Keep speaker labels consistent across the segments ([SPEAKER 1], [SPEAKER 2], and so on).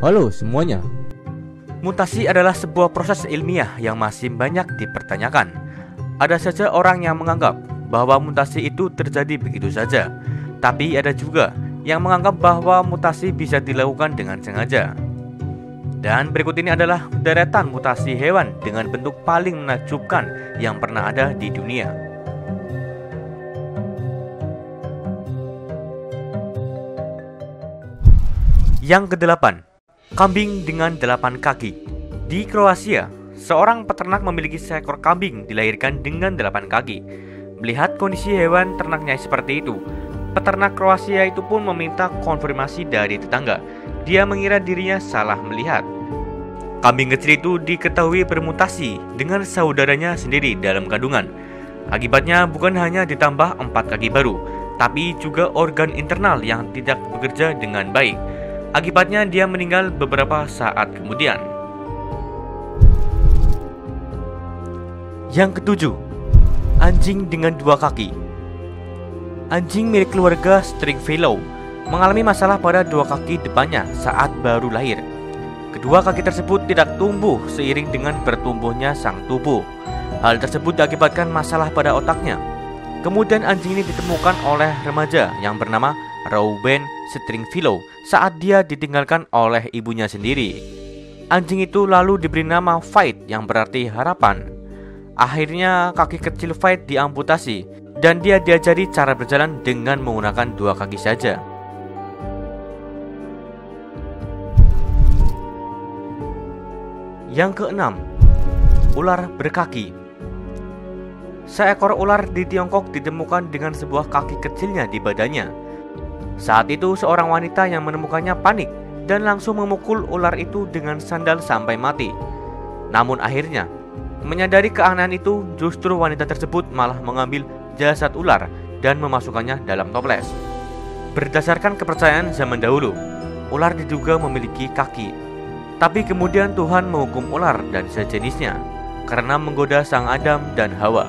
[SPEAKER 1] Halo semuanya.
[SPEAKER 2] Mutasi adalah sebuah proses ilmiah yang masih banyak dipertanyakan. Ada saja orang yang menganggap bahwa mutasi itu terjadi begitu saja, tapi ada juga yang menganggap bahwa mutasi bisa dilakukan dengan sengaja. Dan berikut ini adalah deretan mutasi hewan dengan bentuk paling menakjubkan yang pernah ada di dunia. Yang kedelapan, kambing dengan 8 kaki. Di Kroasia, seorang peternak memiliki seekor kambing dilahirkan dengan 8 kaki. Melihat kondisi hewan ternaknya seperti itu, peternak Kroasia itu pun meminta konfirmasi dari tetangga. Dia mengira dirinya salah melihat. Kambing kecil itu diketahui bermutasi dengan saudaranya sendiri dalam kandungan. Akibatnya bukan hanya ditambah 4 kaki baru, tapi juga organ internal yang tidak bekerja dengan baik. Akibatnya dia meninggal beberapa saat kemudian. Yang ketujuh, anjing dengan 2 kaki. Anjing milik keluarga Stringfellow mengalami masalah pada 2 kaki depannya saat baru lahir. Kedua kaki tersebut tidak tumbuh seiring dengan bertumbuhnya sang tubuh. Hal tersebut diakibatkan masalah pada otaknya. Kemudian anjing ini ditemukan oleh remaja yang bernama Reuben Stringfellow saat dia ditinggalkan oleh ibunya sendiri. Anjing itu lalu diberi nama Fight yang berarti harapan. Akhirnya kaki kecil Fight diamputasi dan dia diajari cara berjalan dengan menggunakan 2 kaki saja. Yang keenam, ular berkaki. Seekor ular di Tiongkok ditemukan dengan sebuah kaki kecilnya di badannya. Saat itu seorang wanita yang menemukannya panik dan langsung memukul ular itu dengan sandal sampai mati. Namun akhirnya, menyadari keanehan itu, justru wanita tersebut malah mengambil jasad ular dan memasukkannya dalam toples. Berdasarkan kepercayaan zaman dahulu, ular diduga memiliki kaki. Tapi kemudian Tuhan menghukum ular dan sejenisnya karena menggoda sang Adam dan Hawa.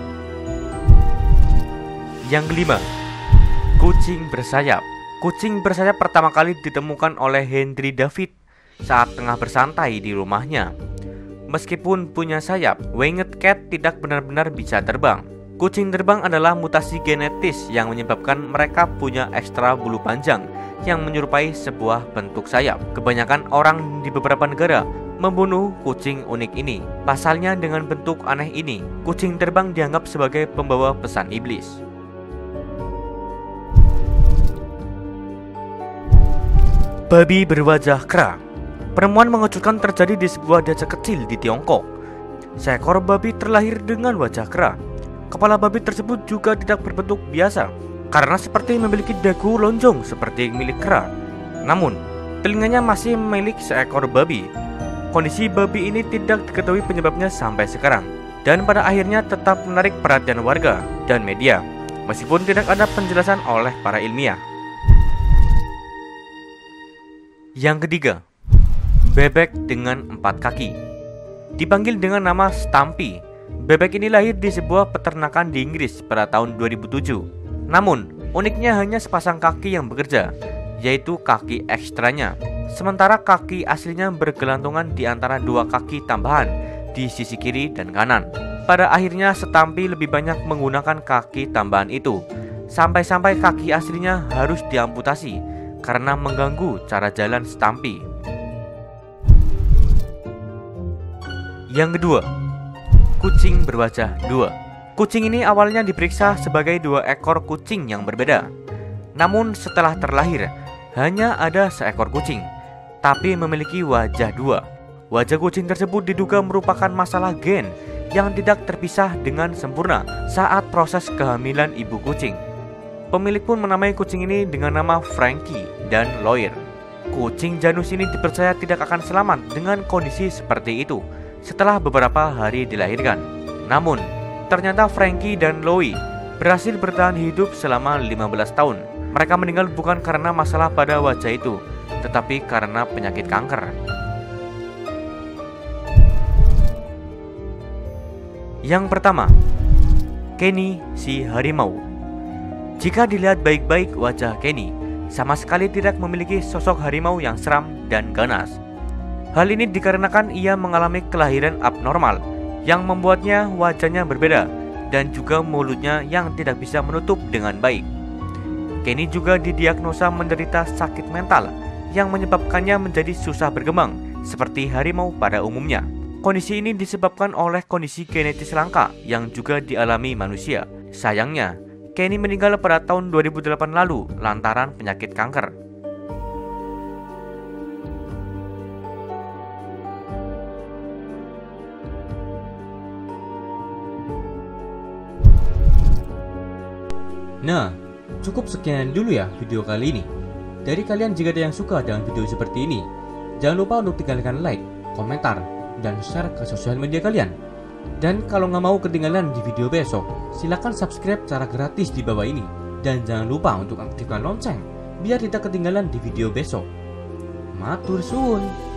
[SPEAKER 2] Yang kelima, kucing bersayap. Kucing bersayap pertama kali ditemukan oleh Henry David saat tengah bersantai di rumahnya. Meskipun punya sayap, winged cat tidak benar-benar bisa terbang. Kucing terbang adalah mutasi genetis yang menyebabkan mereka punya ekstra bulu panjang yang menyerupai sebuah bentuk sayap. Kebanyakan orang di beberapa negara membunuh kucing unik ini. Pasalnya dengan bentuk aneh ini, kucing terbang dianggap sebagai pembawa pesan iblis. Babi berwajah kera. Penemuan mengejutkan terjadi di sebuah desa kecil di Tiongkok. Seekor babi terlahir dengan wajah kera. Kepala babi tersebut juga tidak berbentuk biasa, karena seperti memiliki dagu lonjong seperti milik kera. Namun, telinganya masih milik seekor babi. Kondisi babi ini tidak diketahui penyebabnya sampai sekarang, dan pada akhirnya tetap menarik perhatian warga dan media, meskipun tidak ada penjelasan oleh para ilmiah. Yang ketiga, bebek dengan 4 kaki. Dipanggil dengan nama Stampy, bebek ini lahir di sebuah peternakan di Inggris pada tahun 2007. Namun, uniknya hanya sepasang kaki yang bekerja, yaitu kaki ekstranya. Sementara kaki aslinya bergelantungan di antara 2 kaki tambahan di sisi kiri dan kanan. Pada akhirnya Stampy lebih banyak menggunakan kaki tambahan itu, sampai-sampai kaki aslinya harus diamputasi karena mengganggu cara jalan Stampy. Yang kedua, kucing berwajah 2. Kucing ini awalnya diperiksa sebagai 2 ekor kucing yang berbeda. Namun setelah terlahir, hanya ada seekor kucing, tapi memiliki wajah 2. Wajah kucing tersebut diduga merupakan masalah gen yang tidak terpisah dengan sempurna saat proses kehamilan ibu kucing. Pemilik pun menamai kucing ini dengan nama Frankie dan Loir. Kucing janus ini dipercaya tidak akan selamat dengan kondisi seperti itu setelah beberapa hari dilahirkan. Namun, ternyata Frankie dan Louie berhasil bertahan hidup selama 15 tahun. Mereka meninggal bukan karena masalah pada wajah itu, tetapi karena penyakit kanker. Yang pertama, Kenny si harimau. Jika dilihat baik-baik wajah Kenny, sama sekali tidak memiliki sosok harimau yang seram dan ganas. Hal ini dikarenakan ia mengalami kelahiran abnormal yang membuatnya wajahnya berbeda dan juga mulutnya yang tidak bisa menutup dengan baik. Kenny juga didiagnosa menderita sakit mental yang menyebabkannya menjadi susah berkembang seperti harimau pada umumnya. Kondisi ini disebabkan oleh kondisi genetis langka yang juga dialami manusia. Sayangnya, Kenny meninggal pada tahun 2008 lalu lantaran penyakit kanker.
[SPEAKER 1] Nah, cukup sekian dulu ya video kali ini. Dari kalian jika ada yang suka dengan video seperti ini, jangan lupa untuk tinggalkan like, komentar, dan share ke sosial media kalian. Dan kalau nggak mau ketinggalan di video besok, silahkan subscribe secara gratis di bawah ini. Dan jangan lupa untuk aktifkan lonceng, biar tidak ketinggalan di video besok. Matur suwun.